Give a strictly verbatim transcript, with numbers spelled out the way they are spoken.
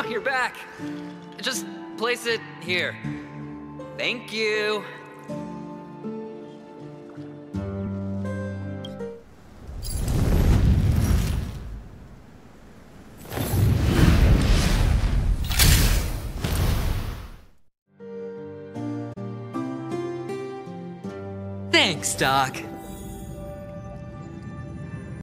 you're back. Just place it here. Thank you. Thanks, Doc.